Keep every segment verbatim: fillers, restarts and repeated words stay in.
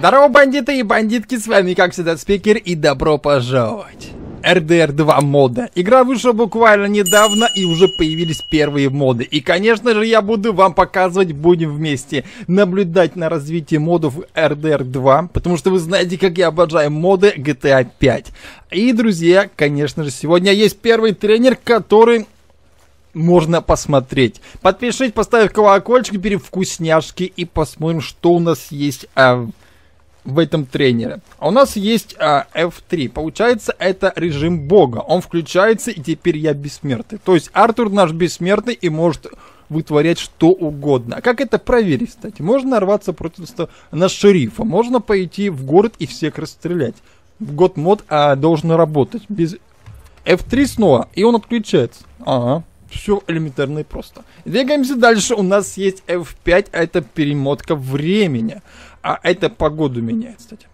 Здорово, бандиты и бандитки, с вами как всегда Спикер, и добро пожаловать. эр дэ эр два мода. Игра вышла буквально недавно, и уже появились первые моды. И конечно же я буду вам показывать, будем вместе наблюдать на развитие модов эр дэ эр два, потому что вы знаете, как я обожаю моды джи ти эй пять. И, друзья, конечно же, сегодня есть первый тренер, который можно посмотреть. Подпишитесь, поставив колокольчик, бери вкусняшки и посмотрим, что у нас есть а, в этом тренере. У нас есть а, эф три. Получается, это режим бога. Он включается, и теперь я бессмертный. То есть Артур наш бессмертный и может вытворять что угодно. А как это проверить, кстати? Можно нарваться против на шерифа. Можно пойти в город и всех расстрелять. God мод а, должен работать. Без эф три снова, и он отключается. Ага. Все элементарно и просто. Двигаемся дальше. У нас есть эф пять, а это перемотка времени. А это погоду меняет, кстати.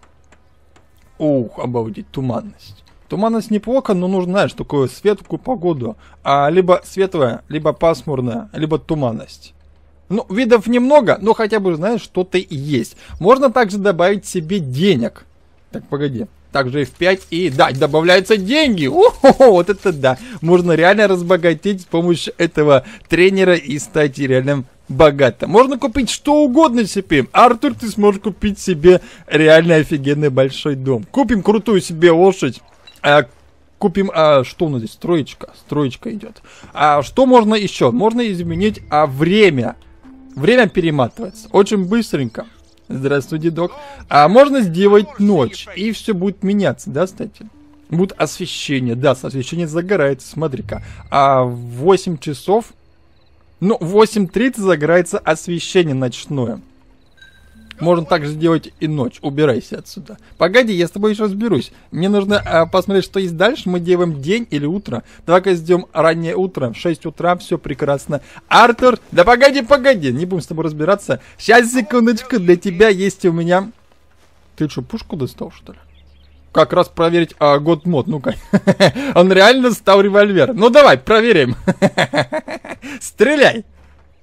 Ух, обалдеть, туманность. Туманность неплохо, но нужно, знаешь, такую светлую погоду. А, либо светлая, либо пасмурная, либо туманность. Ну, видов немного, но хотя бы, знаешь, что-то и есть. Можно также добавить себе денег. Так, погоди. Также эф пять, и да, добавляются деньги. О-хо-хо, вот это да. Можно реально разбогатеть с помощью этого тренера и стать реально богатым. Можно купить что угодно себе. Артур, ты сможешь купить себе реально офигенный большой дом. Купим крутую себе лошадь. А, купим, а, что у нас здесь? Строечка. Строечка идет. А что можно еще? Можно изменить а, время. Время перематывается. Очень быстренько. Здравствуй, дедок. А можно сделать ночь, и все будет меняться, да, кстати? Будет освещение, да, освещение загорается, смотри-ка. А в восемь часов, ну, в восемь тридцать загорается освещение ночное. Можно также сделать и ночь. Убирайся отсюда. Погоди, я с тобой еще разберусь. Мне нужно а, посмотреть, что есть дальше. Мы делаем день или утро. Давай-ка сделаем раннее утро. В шесть утра. Все прекрасно. Артур, да погоди, погоди. Не будем с тобой разбираться. Сейчас, секундочку. Для тебя есть у меня... Ты что, пушку достал, что ли? Как раз проверить а, God мод. Ну-ка. Он реально стал револьвер. Ну давай, проверим. Стреляй.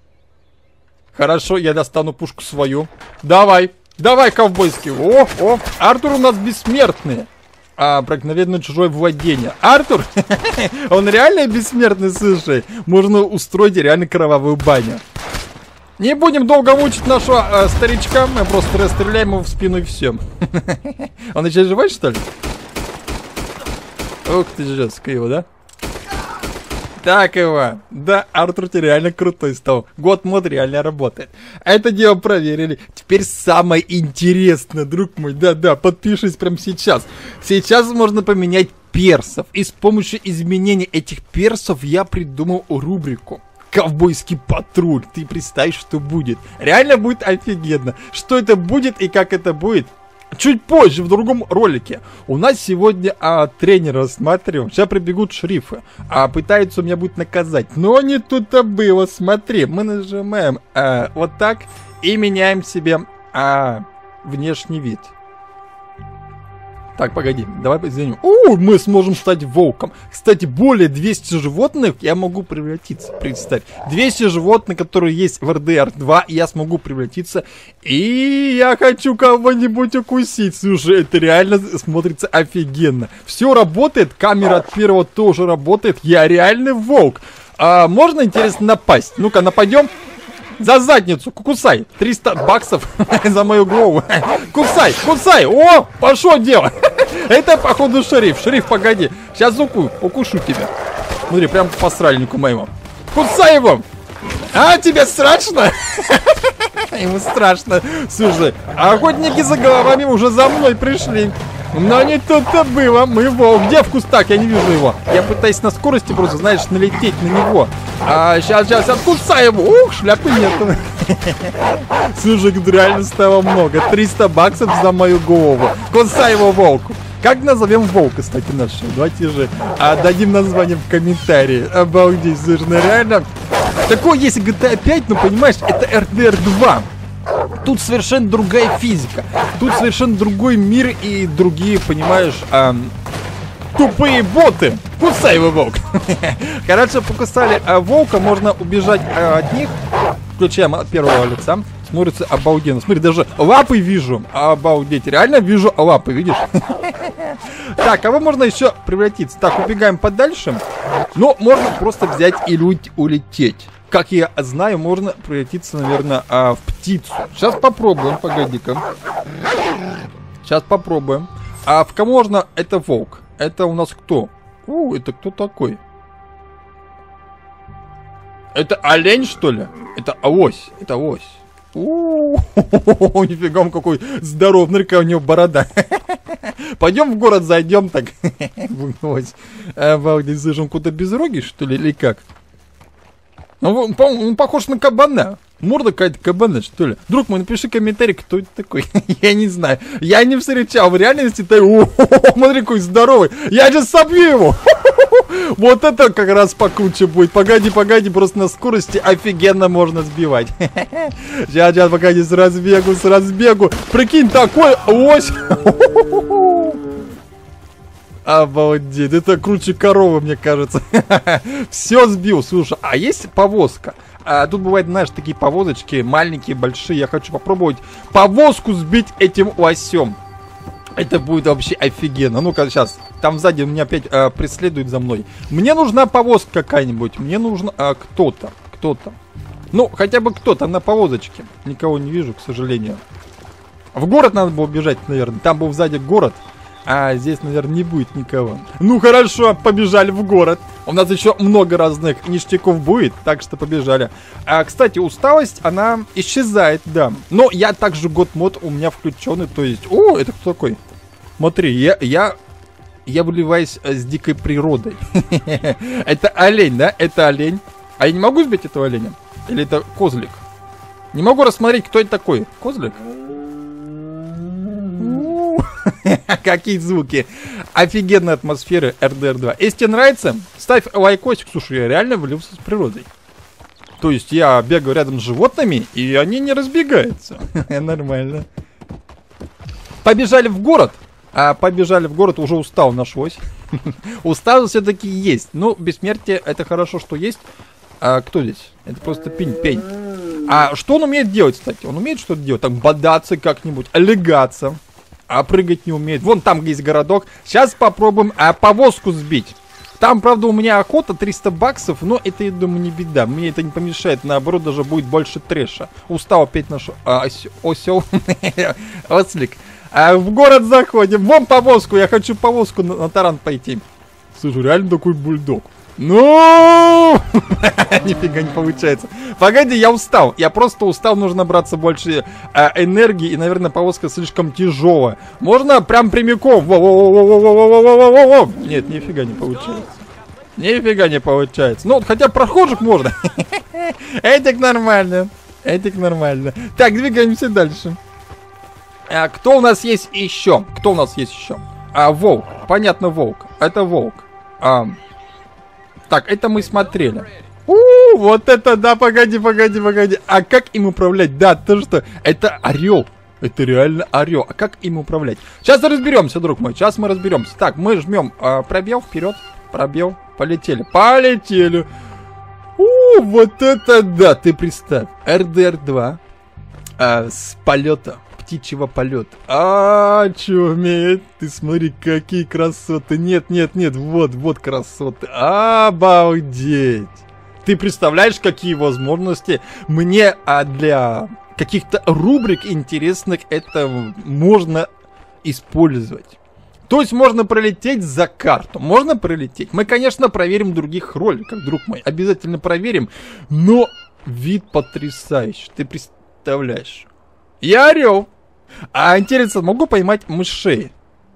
Хорошо, я достану пушку свою. Давай, давай, ковбойский. О, о, Артур у нас бессмертный. А, проникновенно чужое владение. Артур, он реально бессмертный, слушай. Можно устроить реально кровавую баню. Не будем долго мучить нашего э, старичка. Мы просто расстреляем его в спину и все. Он еще живой, что ли? Ух ты, жестко его, да? Так его. Да, Артур, ты реально крутой стал. God мод реально работает. Это дело проверили. Теперь самое интересное, друг мой. Да-да, подпишись прямо сейчас. Сейчас можно поменять персов. И с помощью изменения этих персов я придумал рубрику. Ковбойский патруль. Ты представь, что будет. Реально будет офигенно. Что это будет и как это будет? Чуть позже, в другом ролике. У нас сегодня а, тренер рассматриваем. Сейчас прибегут шерифы. А пытаются меня будет наказать. Но не тут-то было. Смотри, мы нажимаем а, вот так. И меняем себе а, внешний вид. Так, погоди, давай изменим. О, мы сможем стать волком. Кстати, более двухсот животных я могу превратиться. Представь, двести животных, которые есть в эр дэ эр два, я смогу превратиться. И я хочу кого-нибудь укусить. Слушай, это реально смотрится офигенно. Все работает, камера от первого тоже работает. Я реальный волк. А можно, интересно, напасть? Ну-ка, нападем. За задницу, кусай. триста баксов за мою голову. Кусай, кусай. О, пошло дело. Это, походу, шериф. Шериф, погоди. Сейчас уку, укушу тебя. Смотри, прям по сральнику моему. Кусай его. А, тебе страшно? Ему страшно. Слушай, охотники за головами уже за мной пришли. Но не тут-то было. Мы волк. Где в кустах? Я не вижу его. Я пытаюсь на скорости просто, знаешь, налететь на него. А, сейчас, сейчас, откусай его. Ух, шляпы нету. Слушай, реально стало много. триста баксов за мою голову. Кусай его, волку. Как назовем волка, кстати, нашего? Давайте же а, дадим название в комментарии. Обалдеть, слушай, ну реально. Такое есть джи ти эй пять, но понимаешь, это эр дэ эр два. Тут совершенно другая физика. Тут совершенно другой мир и другие, понимаешь, эм, тупые боты. Кусай его, волк. Короче, покусали э, волка, можно убежать э, от них. Включаем от первого лица. Смотрится обалденно. Смотри, даже лапы вижу. Обалдеть. Реально вижу лапы, видишь? Так, а вы можно еще превратиться. Так, убегаем подальше. Но можно просто взять и улететь. Как я знаю, можно превратиться, наверное, в птицу. Сейчас попробуем, погоди-ка. Сейчас попробуем. А в кого можно? Это волк. Это у нас кто? О, это кто такой? Это олень, что ли? Это лось. Это лось. О, нифига, какой здоровый. Смотри-ка, у него борода. Пойдем в город зайдем так. Обалдеть, слышь, он куда-то безрогий, что ли, или как? Он, он похож на кабана. Морда какая-то кабана, что ли. Друг мой, напиши комментарий, кто это такой. Я не знаю. Я не встречал. В реальности ты... О, смотри, какой здоровый. Я сейчас собью его. Вот это как раз покруче будет. Погоди, погоди, просто на скорости офигенно можно сбивать. Сейчас, сейчас, погоди, с разбегу, с разбегу. Прикинь, такой лось. Обалдеть, это круче коровы, мне кажется. Все сбил, слушай, а есть повозка? А, тут бывают, знаешь, такие повозочки, маленькие, большие. Я хочу попробовать повозку сбить этим лосем. Это будет вообще офигенно. Ну-ка, сейчас, там сзади меня опять а, преследует за мной. Мне нужна повозка какая-нибудь. Мне нужно а, кто-то, кто-то. Ну, хотя бы кто-то на повозочке. Никого не вижу, к сожалению. В город надо было бежать, наверное. Там был сзади город. А здесь, наверное, не будет никого. Ну хорошо, побежали в город. У нас еще много разных ништяков будет, так что побежали. А, кстати, усталость, она исчезает, да. Но я также год-мод у меня включенный, то есть... О, это кто такой? Смотри, я... Я, я выливаюсь с дикой природой. Это олень, да? Это олень. А я не могу сбить этого оленя? Или это козлик? Не могу рассмотреть, кто это такой. Козлик? Какие звуки. Офигенная атмосфера эр дэ эр два. Если тебе нравится, ставь лайкосик. Слушай, я реально влился с природой. То есть я бегаю рядом с животными, и они не разбегаются. Нормально. Побежали в город. А побежали в город, уже устал нашлось. Устал все-таки есть. Ну, бессмертие, это хорошо, что есть. А кто здесь? Это просто пень-пень. А что он умеет делать, кстати? Он умеет что-то делать? Так, бодаться как-нибудь, легаться. А прыгать не умеет. Вон там есть городок. Сейчас попробуем а, повозку сбить. Там, правда, у меня охота триста баксов, но это, я думаю, не беда. Мне это не помешает. Наоборот, даже будет больше трэша. Устал опять наш а, ос осел. Ослик. А, в город заходим. Вон повозку. Я хочу повозку на, на таран пойти. Слушай, реально такой бульдог. Ну, нифига не получается. Погоди, я устал. Я просто устал, нужно браться больше а, энергии. И, наверное, повозка слишком тяжелая. Можно прям прямиком. Во-во-во-во-во-во-во-во-во-во. Нет, нифига не получается. Нифига не получается. Ну, хотя прохожих можно. Этик нормально. Этик нормально. Так, двигаемся дальше. А, кто у нас есть еще? Кто у нас есть еще? А, волк. Понятно, волк. Это волк. А... Так, это мы смотрели. У, вот это, да, погоди, погоди, погоди. А как им управлять? Да, то что? Это орел. Это реально орел. А как им управлять? Сейчас разберемся, друг мой. Сейчас мы разберемся. Так, мы жмем а, пробел вперед. Пробел. Полетели. Полетели. У, вот это да. Ты представь. эр дэ эр два а, с полета. Птичьего полета. А, чё умеет? Ты смотри, какие красоты. Нет, нет, нет, вот, вот красоты. Обалдеть. Ты представляешь, какие возможности мне а для каких-то рубрик интересных это можно использовать. То есть можно пролететь за карту. Можно пролететь. Мы, конечно, проверим в других роликах, друг мой. Обязательно проверим. Но вид потрясающий. Ты представляешь. Я орел. А интересно, могу поймать мышей?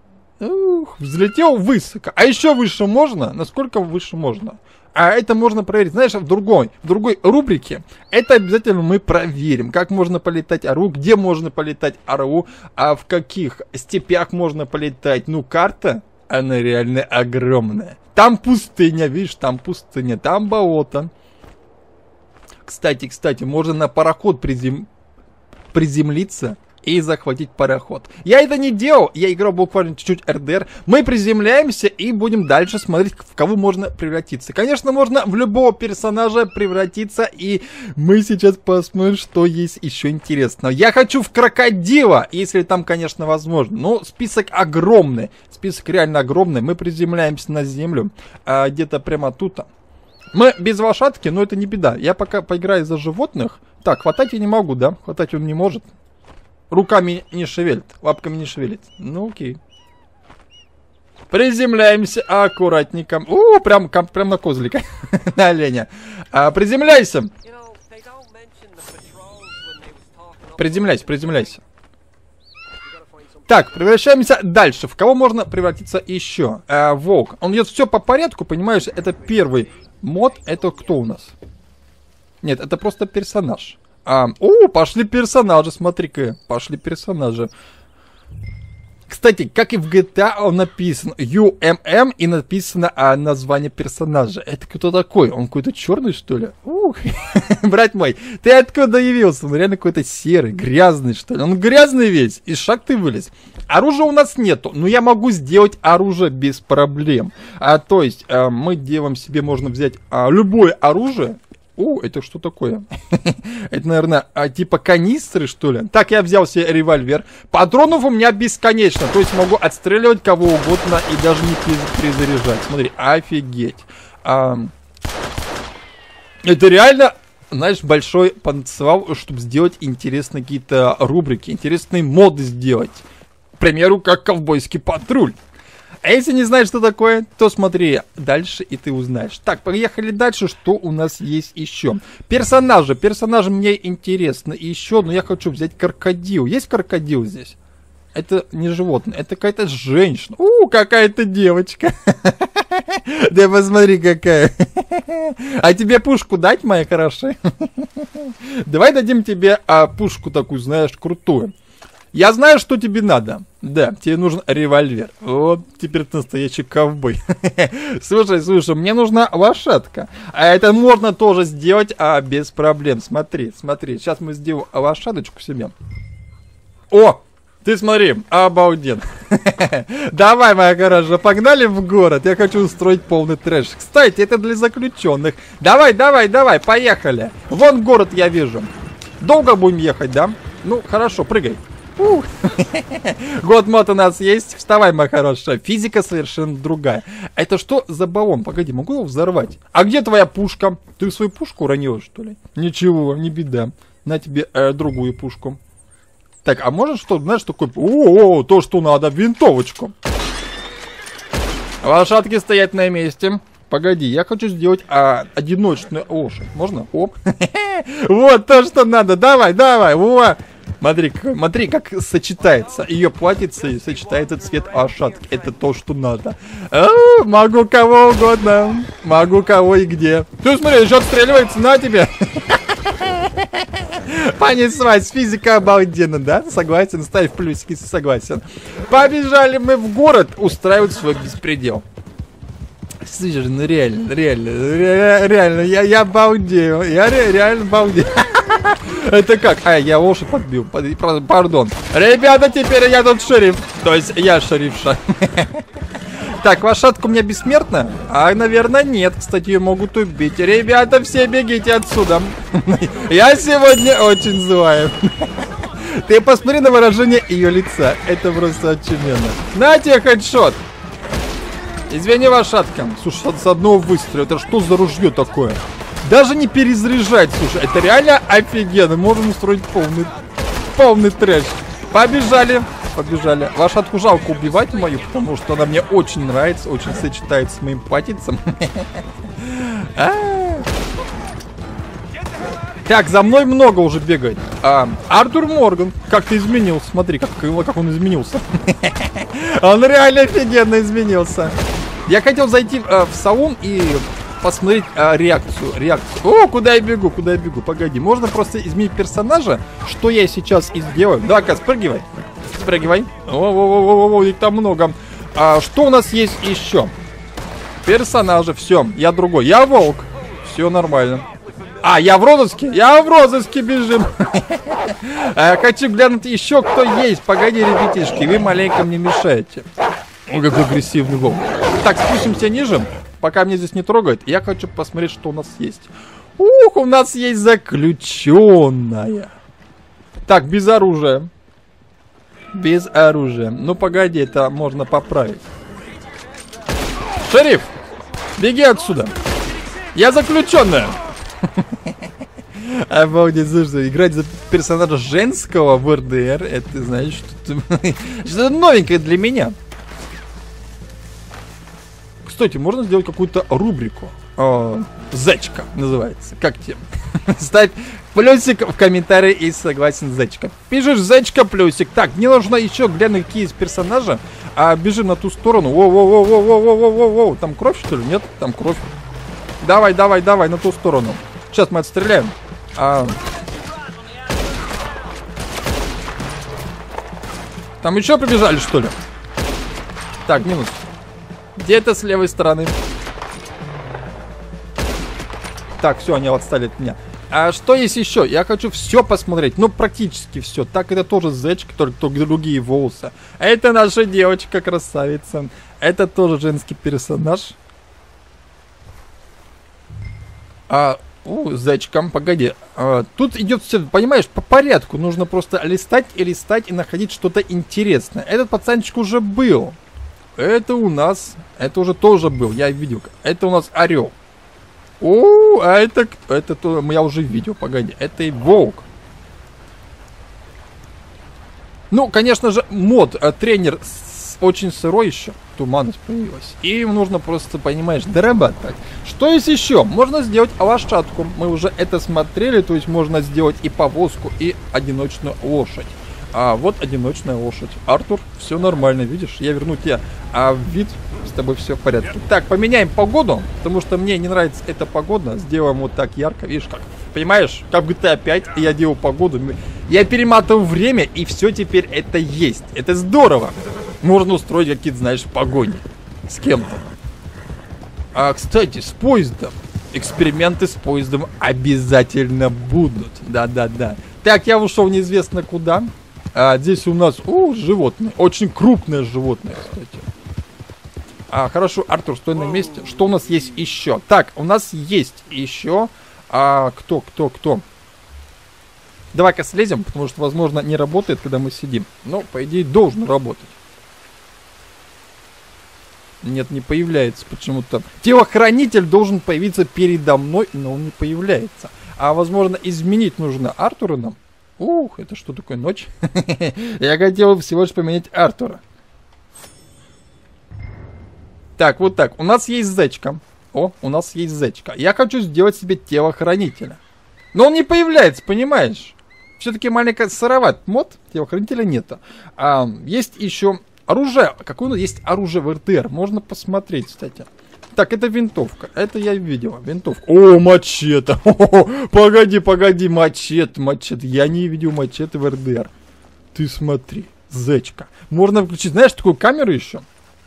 Ух, взлетел высоко. А еще выше можно? Насколько выше можно? А это можно проверить, знаешь, в другой, в другой рубрике. Это обязательно мы проверим. Как можно полетать орлу, где можно полетать орлу, а в каких степях можно полетать. Ну, карта, она реально огромная. Там пустыня, видишь, там пустыня, там болото. Кстати, кстати, можно на пароход призем... приземлиться. и захватить пароход. Я это не делал, я играл буквально чуть-чуть эр дэ эр. Мы приземляемся и будем дальше смотреть, в кого можно превратиться. Конечно, можно в любого персонажа превратиться, и мы сейчас посмотрим, что есть еще интересного. Я хочу в крокодила, если там, конечно, возможно. Ну, список огромный, список реально огромный. Мы приземляемся на землю, а, где-то прямо тут. Мы без лошадки, но это не беда. Я пока поиграю за животных. Так, хватать я не могу, да? Хватать он не может. Руками не шевелит, лапками не шевелит. Ну окей. Приземляемся аккуратненько. О, прям, прям на козлика. На оленя. А, приземляйся. Приземляйся, приземляйся. Так, превращаемся дальше. В кого можно превратиться еще? А, волк. Он идет все по порядку, понимаешь? Это первый мод. Это кто у нас? Нет, это просто персонаж. А, о, пошли персонажи, смотри-ка. Пошли персонажи. Кстати, как и в джи ти эй, он написан ю эм эм и написано а, название персонажа. Это кто такой? Он какой-то черный, что ли? Ух, брат мой, ты откуда явился? Он реально какой-то серый, грязный, что ли? Он грязный весь, из шаг ты вылез. Оружия у нас нету, но я могу сделать оружие без проблем. А, то есть, а, мы делаем себе, можно взять а, любое оружие. О, это что такое? Это, наверное, а, типа канистры, что ли? Так, я взял себе револьвер. Патронов у меня бесконечно. То есть могу отстреливать кого угодно и даже не перезаряжать. Смотри, офигеть. А, это реально, знаешь, большой потенциал, чтобы сделать интересные какие-то рубрики, интересные моды сделать. К примеру, как ковбойский патруль. А если не знаешь, что такое, то смотри дальше, и ты узнаешь. Так, поехали дальше. Что у нас есть еще? Персонажи. Персонажи мне интересны еще, но я хочу взять крокодил. Есть крокодил здесь? Это не животное, это какая-то женщина. У, какая-то девочка. Да посмотри, какая. А тебе пушку дать, моя хорошая? Давай дадим тебе а, пушку такую, знаешь, крутую. Я знаю, что тебе надо. Да, тебе нужен револьвер. Вот, теперь ты настоящий ковбой. Слушай, слушай, мне нужна лошадка. А это можно тоже сделать, а без проблем. Смотри, смотри. Сейчас мы сделаем лошадочку себе. О, ты смотри, обалденно. Давай, моя хорошая, погнали в город. Я хочу устроить полный трэш. Кстати, это для заключенных. Давай, давай, давай, поехали. Вон город я вижу. Долго будем ехать, да? Ну, хорошо, прыгай. Год мод у нас есть. Вставай, моя хорошая. Физика совершенно другая. Это что за баллон? Погоди, могу его взорвать? А где твоя пушка? Ты свою пушку уронила, что ли? Ничего, не беда. На тебе э, другую пушку. Так, а можешь что, знаешь, такой... О, то, что надо, винтовочку. Лошадки стоять на месте. Погоди, я хочу сделать а, одиночную лошадь. Можно? Оп. Вот то, что надо. Давай, давай. Во. Смотри, смотри, как сочетается. Ее платьице и сочетается цвет лошадки. Это то, что надо. А, могу кого угодно. Могу кого и где. Ты смотри, еще отстреливается на тебе. Понеслась, физика обалденно, да? Согласен, ставь плюсики, если согласен. Побежали мы в город устраивать свой беспредел. Слушай, ну реально, реально, ре реально, я, я балдею, я ре реально балдею. Это как? А, я лошадь подбил, пардон. Ребята, теперь я тут шериф, то есть я шерифша. Так, лошадка у меня бессмертна? А, наверное, нет. Кстати, ее могут убить. Ребята, все бегите отсюда. Я сегодня очень злая. Ты посмотри на выражение ее лица. Это просто очевидно. На тебе хедшот. Извини, лошадка. Слушай, с одного выстрела. Это что за ружье такое? Даже не перезаряжать, слушай. Это реально офигенно. Можем устроить полный, полный трэш. Побежали. Побежали. Лошадку жалко убивать мою, потому что она мне очень нравится, очень сочетается с моим платьицем. Так, за мной много уже бегает. А, Артур Морган, как ты изменился. Смотри, как, как он изменился. Он реально офигенно изменился. Я хотел зайти а, в салон и посмотреть а, реакцию. Реакцию. О, куда я бегу, куда я бегу. Погоди, можно просто изменить персонажа, что я сейчас и сделаю. Давай-ка, спрыгивай. Спрыгивай. О-о-о-о-о, их там много. А, что у нас есть еще? Персонажи, все, я другой. Я волк. Все нормально. А, я в розыске? Я в розыске, бежим. Хочу глянуть еще, кто есть. Погоди, ребятишки, вы маленько мне мешаете. Ой, какой агрессивный волк. Так, спустимся ниже. Пока меня здесь не трогают, я хочу посмотреть, что у нас есть. Ух, у нас есть заключенная. Так, без оружия. Без оружия. Ну, погоди, это можно поправить. Шериф, беги отсюда. Я заключенная. Обалдеть, слушай, играть за персонажа женского в эр дэ эр, это, знаешь, что-то новенькое для меня. Кстати, можно сделать какую-то рубрику. О, зечка называется. Как тебе? Ставь плюсик в комментарии и согласен с зечка. Пишешь зечка плюсик. Так, мне нужно еще глянуть, какие есть персонажи. А бежим на ту сторону. Воу-воу-воу-воу-воу-воу-воу. Там кровь, что ли? Нет? Там кровь. Давай, давай, давай, на ту сторону. Сейчас мы отстреляем. А... Там еще побежали, что ли? Так, минус. Где-то с левой стороны. Так, все, они отстали от меня. А что есть еще? Я хочу все посмотреть. Ну, практически все. Так, это тоже зечка, только другие волосы. Это наша девочка, красавица. Это тоже женский персонаж. А, у, зечка, погоди. А, тут идет все, понимаешь, по порядку. Нужно просто листать и листать и находить что-то интересное. Этот пацанчик уже был. Это у нас, это уже тоже был, я видел. Это у нас орел. О, а это, это то, я уже видел, погоди. Это и волк. Ну, конечно же, мод, а, тренер с, очень сырой еще. Туманность появилась. И им нужно просто, понимаешь, дорабатывать. Что есть еще? Можно сделать лошадку. Мы уже это смотрели, то есть можно сделать и повозку, и одиночную лошадь. А вот одиночная лошадь. Артур, все нормально, видишь? Я верну тебя а в вид, с тобой все в порядке. Так, поменяем погоду, потому что мне не нравится эта погода. Сделаем вот так ярко, видишь как? Понимаешь? Как в джи ти эй пять я делал погоду. Я перематываю время, и все теперь это есть. Это здорово. Можно устроить какие-то, знаешь, погони с кем-то. А, кстати, с поездом. Эксперименты с поездом обязательно будут. Да-да-да. Так, я ушел неизвестно куда. А, здесь у нас, о, животное. Очень крупное животное, кстати. А, хорошо, Артур, стой на месте. Что у нас есть еще? Так, у нас есть еще. А, кто, кто, кто? Давай-ка слезем, потому что, возможно, не работает, когда мы сидим. Но, по идее, должен работать. Нет, не появляется почему-то. Телохранитель должен появиться передо мной, но он не появляется. А, возможно, изменить нужно Артура нам. Ух, это что такое, ночь? Я хотел всего лишь поменять Артура. Так, вот так. У нас есть зечка. О, у нас есть зечка. Я хочу сделать себе телохранителя. Но он не появляется, понимаешь? Все-таки маленько сыроват мод. Телохранителя нет. А, есть еще оружие. Какое у нас есть оружие в эр дэ эр? Можно посмотреть, кстати. Так, это винтовка. Это я видел. Винтовка. О, мачете. О, погоди, погоди. Мачете, мачете. Я не видел мачете в эр дэ эр. Ты смотри. Зечка. Можно включить, знаешь, такую камеру еще?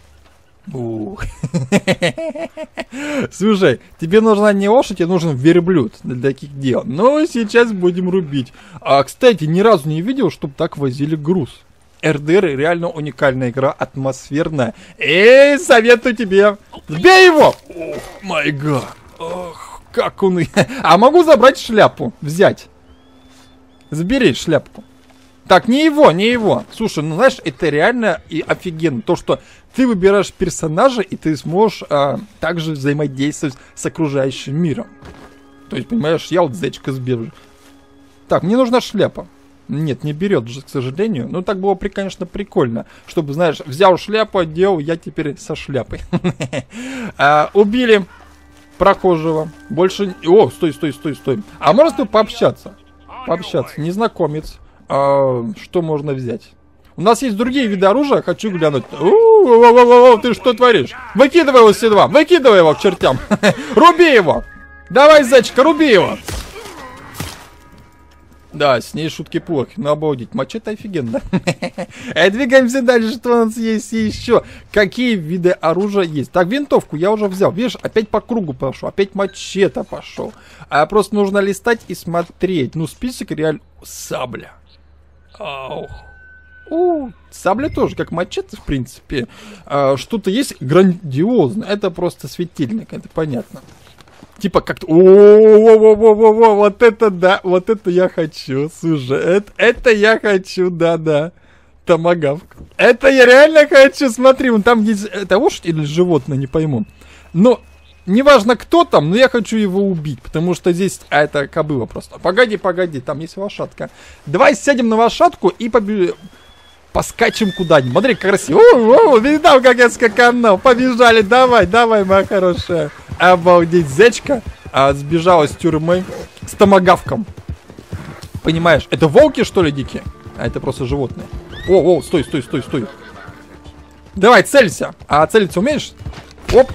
Слушай, тебе нужна не лошадь, тебе нужен верблюд для таких дел. Но сейчас будем рубить. А, кстати, ни разу не видел, чтобы так возили груз. эр дэ эр реально уникальная игра, атмосферная. Эй, советую тебе. Сбей его! Ох, май гад. Ох, как он... А могу забрать шляпу, взять. Забери шляпку. Так, не его, не его. Слушай, ну знаешь, это реально и офигенно. То, что ты выбираешь персонажа, и ты сможешь а, также взаимодействовать с окружающим миром. То есть, понимаешь, я вот зечка сбежу. Так, мне нужна шляпа. Нет, не берет же, к сожалению. Ну, так было, конечно, прикольно. Чтобы, знаешь, взял шляпу, одел, я теперь со шляпой. Убили прохожего. Больше... О, стой, стой, стой, стой. А можно с тобой пообщаться? Пообщаться. Незнакомец. А, что можно взять? У нас есть другие виды оружия, хочу глянуть. У-у-у-у-у, ты что творишь? Выкидывай его с седла, выкидывай его к чертям. Руби его. Давай, зайчика, руби его. Да, с ней шутки плохи, но обалдеть. Мачете офигенно. Эй, двигаемся дальше, что у нас есть еще. Какие виды оружия есть? Так, винтовку я уже взял. Видишь, опять по кругу пошел, опять мачете пошел. А просто нужно листать и смотреть. Ну, список реально... Сабля. Аух. У, сабля тоже, как мачете, в принципе. А, что-то есть грандиозное. Это просто светильник, это понятно. Типа как-то... О-о-о-о-о-о-о, вот это да, вот это я хочу, слушай, это, это я хочу, да-да. Томагавк. Это я реально хочу, смотри, вон там есть... Это лошадь или животное, не пойму. Но... Неважно, кто там, но я хочу его убить, потому что здесь... А, это кобыла просто. Погоди, погоди, там есть лошадка. Давай сядем на лошадку и побежим... Поскачем куда-нибудь. Смотри, как красиво. О-о-о, видал, как я скаканул. Побежали, давай, давай, моя хорошая. Обалдеть, зечка а, сбежала с тюрьмы с томагавком. Понимаешь, это волки, что ли, дикие? А это просто животные. О, о, стой, стой, стой, стой. Давай, целься. А целиться умеешь? Оп.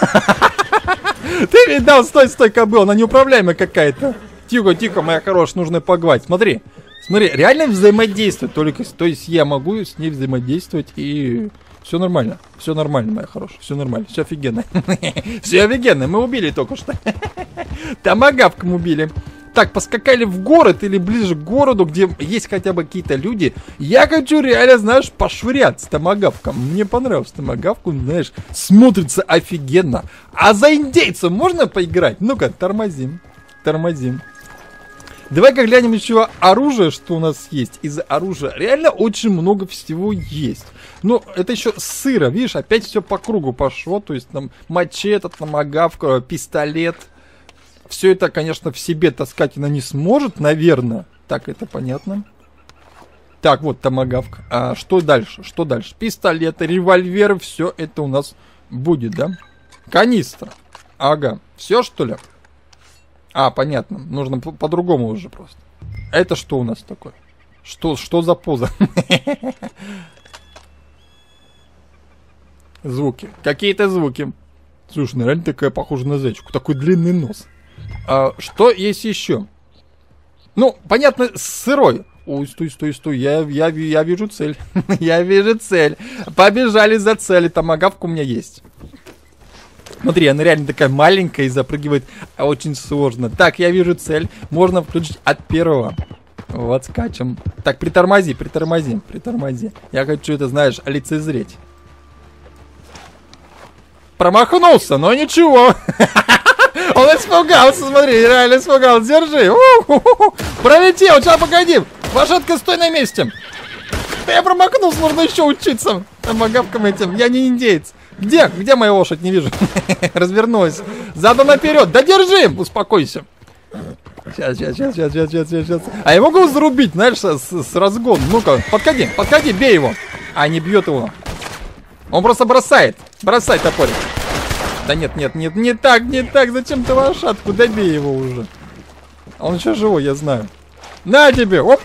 Ты видал, стой, стой, кобыл, она неуправляемая какая-то. Тихо, тихо, моя хорошая, нужно погладить. Смотри, смотри, реально взаимодействует. Только, то есть я могу с ней взаимодействовать и... Все нормально, все нормально, моя хорошая, все нормально, все офигенно. Все офигенно, мы убили только что. Томагавком убили. Так, поскакали в город или ближе к городу, где есть хотя бы какие-то люди. Я хочу реально, знаешь, пошвыряться томагавком. Мне понравился томагавку, знаешь, смотрится офигенно. А за индейцем можно поиграть? Ну-ка, тормозим, тормозим. Давай-ка глянем еще оружие, что у нас есть. Из оружия реально очень много всего есть. Но это еще сыро, видишь, опять все по кругу пошло. То есть там мачете, томагавка, пистолет. Все это, конечно, в себе таскать она не сможет, наверное. Так, это понятно. Так, вот томагавка. А что дальше? Что дальше? Пистолеты, револьверы, все это у нас будет, да? Канистра. Ага. Все, что ли? А, понятно. Нужно по-другому уже просто. Это что у нас такое? Что, что за поза? Звуки. Какие-то звуки. Слушай, ну реально такая похожа на зайчику. Такой длинный нос. А, что есть еще? Ну, понятно, сырой. Ой, стой, стой, стой. Я, я, я вижу цель. Я вижу цель. Побежали за целью. Томагавка у меня есть. Смотри, она реально такая маленькая и запрыгивает очень сложно. Так, я вижу цель. Можно включить от первого. Вот, скачем. Так, притормози, притормози, притормози. Я хочу это, знаешь, лицезреть. Промахнулся, но ничего. Он испугался, смотри, реально испугался. Держи. Пролетел, сейчас погоди. Лошадка, стой на месте. Да я промахнулся, нужно еще учиться. Томагавкам этим. Я не индеец. Где? Где моя лошадь? Не вижу. Развернулась. Задом наперед. Да держи! Успокойся. Сейчас, сейчас, сейчас, сейчас, сейчас, сейчас, сейчас. А я могу зарубить, знаешь, с, с разгона. Ну-ка, подходи, подходи, бей его. А, не бьет его. Он просто бросает. Бросай топорик. Да нет, нет, нет, не так, не так. Зачем ты лошадку? Добей его уже. Он еще живой, я знаю. На тебе! Оп!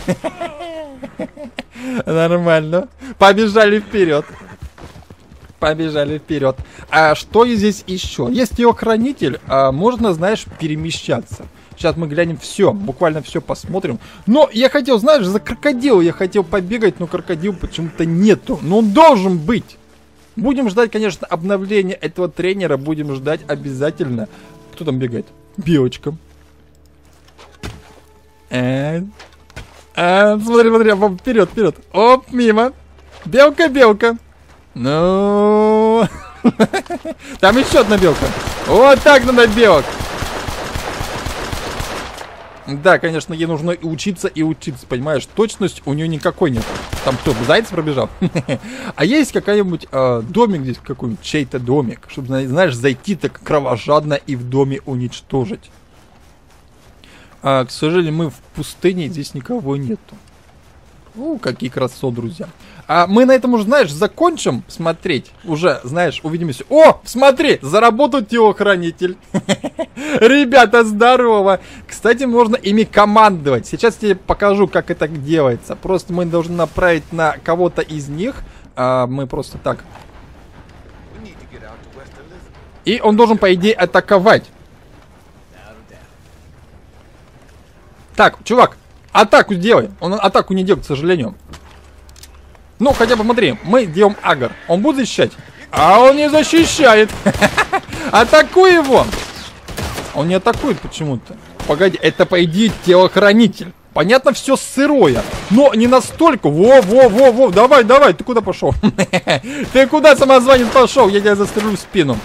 Нормально. Побежали вперед. Побежали вперед. А что здесь еще? Есть телохранитель, а можно, знаешь, перемещаться. Сейчас мы глянем все, буквально все посмотрим. Но я хотел, знаешь, за крокодила я хотел побегать, но крокодил почему-то нету. Но он должен быть. Будем ждать, конечно, обновления этого тренера. Будем ждать обязательно. Кто там бегает? Белочка. А, а, смотри, смотри, вперед, вперед. Оп, мимо. Белка, белка. Ну, там еще одна белка. Вот так надо белок. Да, конечно, ей нужно и учиться, и учиться, понимаешь? Точность у нее никакой нет. Там кто, заяц пробежал? А есть какая-нибудь э, домик здесь, какой-нибудь, чей-то домик, чтобы, знаешь, зайти так кровожадно и в доме уничтожить. А, к сожалению, мы в пустыне, здесь никого нету. У, какие красоты, друзья. А мы на этом уже, знаешь, закончим смотреть. Уже, знаешь, увидимся. О, смотри, заработал телохранитель. Ребята, здорово. Кстати, можно ими командовать. Сейчас я тебе покажу, как это делается. Просто мы должны направить на кого-то из них. А, мы просто так. И он должен, по идее, атаковать. Так, чувак, Атаку сделай. Он атаку не делает, к сожалению. Ну, хотя бы смотри, мы делаем агр. Он будет защищать? А он не защищает. Атакуй его. Он не атакует почему-то. Погоди, это, по идее, телохранитель. Понятно, все сырое. Но не настолько. Во-во-во-во. Давай, давай. Ты куда пошел? Ты куда, самозванец, пошел? Я тебя застрелю в спину.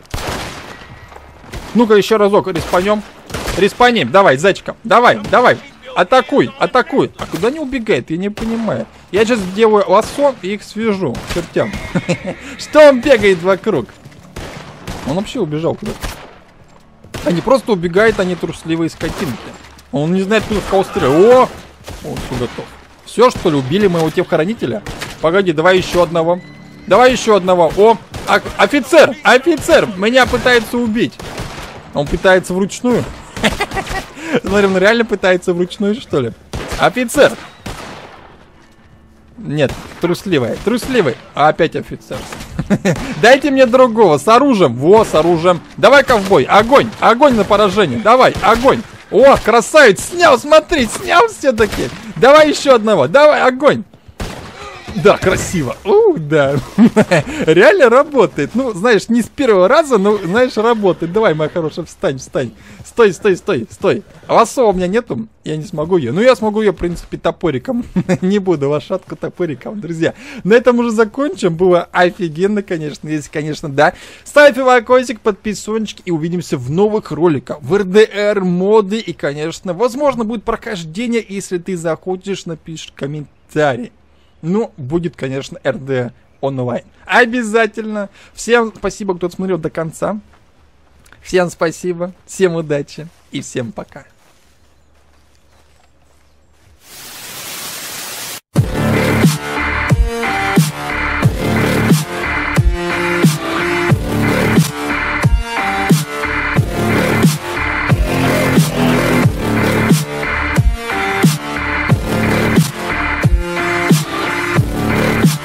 Ну-ка, еще разок респанем. Респанем. Давай, зайчиком. Давай, давай. Атакуй, атакуй. А куда они убегают? Я не понимаю. Я сейчас делаю лассо и их свяжу. К чертям. Что он бегает вокруг? Он вообще убежал куда-то. Они просто убегают, они трусливые скотинки. Он не знает, куда в кого стрелять. О! Он все готов. Все, что ли, убили моего телохранителя? Погоди, давай еще одного. Давай еще одного. О! А офицер! Офицер! Меня пытается убить. Он пытается вручную. Смотри, он реально пытается вручную, что ли? Офицер! Нет, трусливый, трусливый. А опять офицер. Дайте мне другого, с оружием. Во, с оружием. Давай, ковбой, огонь, огонь на поражение. Давай, огонь. О, красавец, снял, смотри, снял все-таки. Давай еще одного, давай, огонь. Да, красиво. Ух, да. Реально работает. Ну, знаешь, не с первого раза, но, знаешь, работает. Давай, моя хорошая, встань, встань. Стой, стой, стой, стой. Лассо у меня нету, я не смогу ее. Ну, я смогу ее, в принципе, топориком. Не буду лошадку топориком, друзья. На этом уже закончим. Было офигенно, конечно, если, конечно, да. Ставь лайкосик, подписончик, и увидимся в новых роликах. В эр дэ эр моды, и, конечно, возможно, будет прохождение, если ты захочешь, напишешь комментарий. Ну, будет, конечно, эр дэ эр онлайн. Обязательно. Всем спасибо, кто смотрел до конца. Всем спасибо, всем удачи и всем пока.